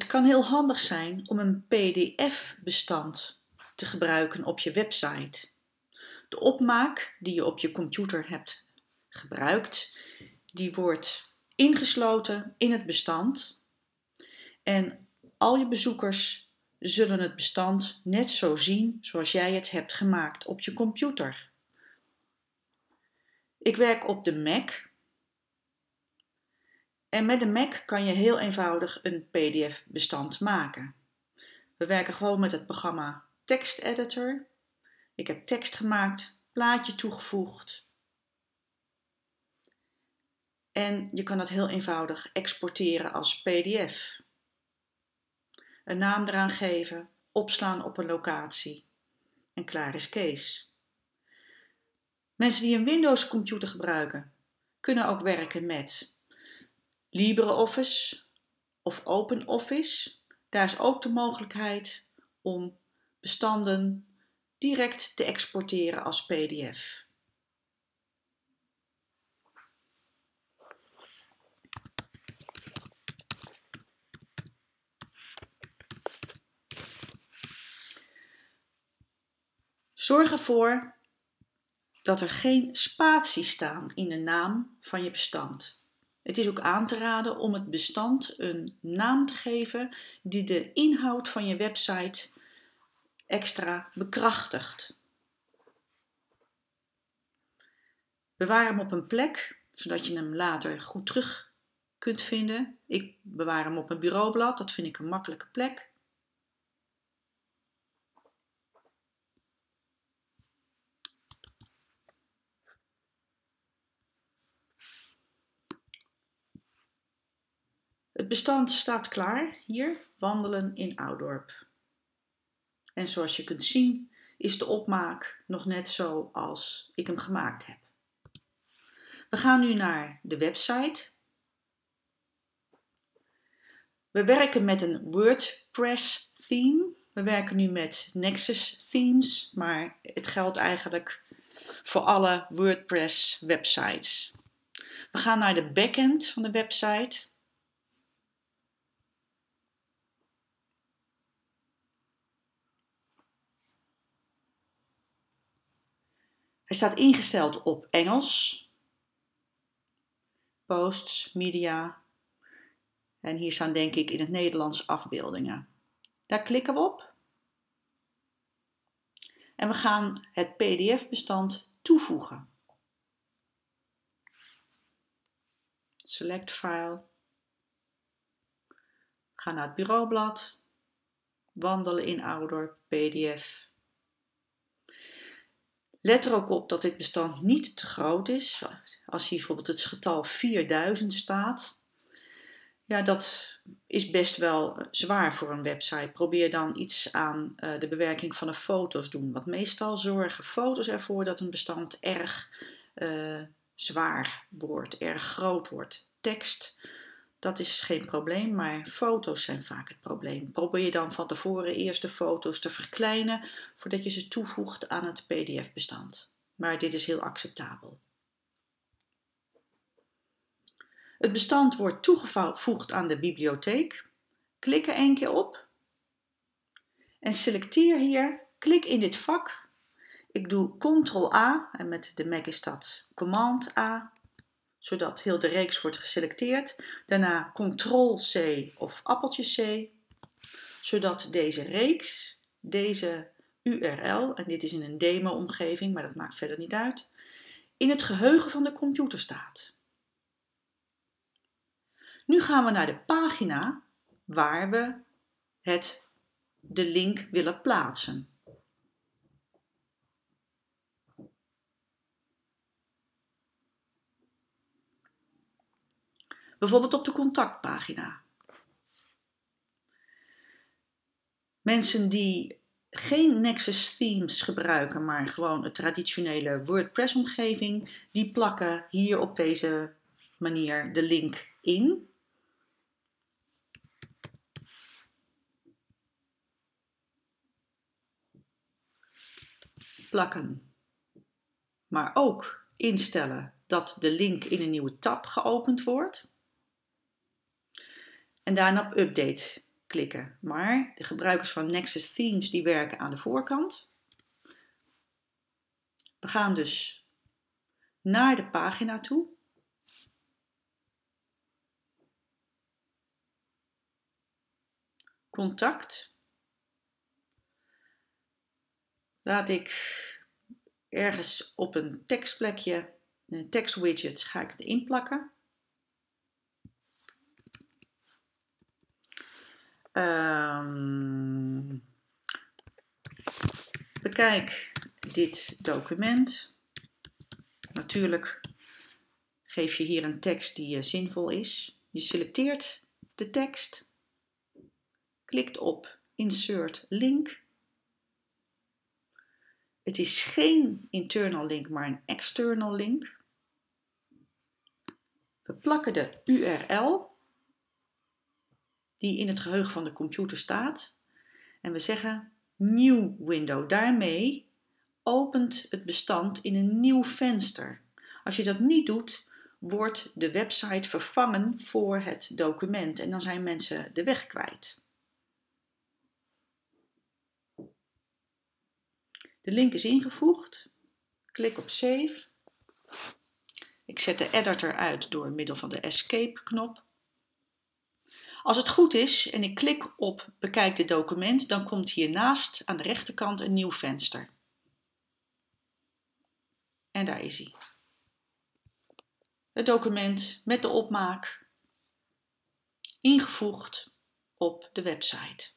Het kan heel handig zijn om een PDF-bestand te gebruiken op je website. De opmaak die je op je computer hebt gebruikt, die wordt ingesloten in het bestand en al je bezoekers zullen het bestand net zo zien zoals jij het hebt gemaakt op je computer. Ik werk op de Mac en met de Mac kan je heel eenvoudig een PDF-bestand maken. We werken gewoon met het programma Text Editor. Ik heb tekst gemaakt, plaatje toegevoegd. En je kan het heel eenvoudig exporteren als PDF. Een naam eraan geven, opslaan op een locatie en klaar is Kees. Mensen die een Windows computer gebruiken, kunnen ook werken met LibreOffice of OpenOffice. Daar is ook de mogelijkheid om bestanden direct te exporteren als PDF. Zorg ervoor dat er geen spaties staan in de naam van je bestand. Het is ook aan te raden om het bestand een naam te geven die de inhoud van je website extra bekrachtigt. Bewaar hem op een plek, zodat je hem later goed terug kunt vinden. Ik bewaar hem op een bureaublad, dat vind ik een makkelijke plek. Het bestand staat klaar, hier, wandelen in Oudorp. En zoals je kunt zien is de opmaak nog net zo als ik hem gemaakt heb. We gaan nu naar de website. We werken met een WordPress theme. We werken nu met Nexus themes, maar het geldt eigenlijk voor alle WordPress websites. We gaan naar de backend van de website. Hij staat ingesteld op Engels. Posts, media. En hier staan denk ik in het Nederlands afbeeldingen. Daar klikken we op. En we gaan het PDF-bestand toevoegen. Select file. Ga naar het bureaublad. Wandelen in Oudorp, PDF. Let er ook op dat dit bestand niet te groot is. Als hier bijvoorbeeld het getal 4000 staat, ja, dat is best wel zwaar voor een website. Probeer dan iets aan de bewerking van de foto's doen. Want meestal zorgen foto's ervoor dat een bestand erg zwaar wordt, erg groot wordt. Tekst, dat is geen probleem, maar foto's zijn vaak het probleem. Probeer dan van tevoren eerst de foto's te verkleinen voordat je ze toevoegt aan het PDF-bestand. Maar dit is heel acceptabel. Het bestand wordt toegevoegd aan de bibliotheek. Klik er één keer op en selecteer hier, klik in dit vak. Ik doe Ctrl-A en met de Mac is dat Command-A, zodat heel de reeks wordt geselecteerd. Daarna Ctrl-C of appeltje C, zodat deze reeks, deze URL, en dit is in een demo-omgeving, maar dat maakt verder niet uit, in het geheugen van de computer staat. Nu gaan we naar de pagina waar we de link willen plaatsen. Bijvoorbeeld op de contactpagina. Mensen die geen Nexus themes gebruiken, maar gewoon een traditionele WordPress-omgeving, die plakken hier op deze manier de link in. Plakken. Maar ook instellen dat de link in een nieuwe tab geopend wordt. En daarna op update klikken. Maar de gebruikers van Nexus Themes die werken aan de voorkant. We gaan dus naar de pagina toe. Contact. Laat ik ergens op een tekstplekje, in een tekstwidget, ga ik het inplakken. Bekijk dit document. Natuurlijk geef je hier een tekst die zinvol is. Je selecteert de tekst, klikt op Insert Link. Het is geen internal link, maar een external link. We plakken de URL die in het geheugen van de computer staat. En we zeggen New Window. Daarmee opent het bestand in een nieuw venster. Als je dat niet doet, wordt de website vervangen voor het document. En dan zijn mensen de weg kwijt. De link is ingevoegd. Klik op Save. Ik zet de editor uit door middel van de Escape knop. Als het goed is en ik klik op Bekijk dit document, dan komt hiernaast aan de rechterkant een nieuw venster. En daar is hij. Het document met de opmaak ingevoegd op de website.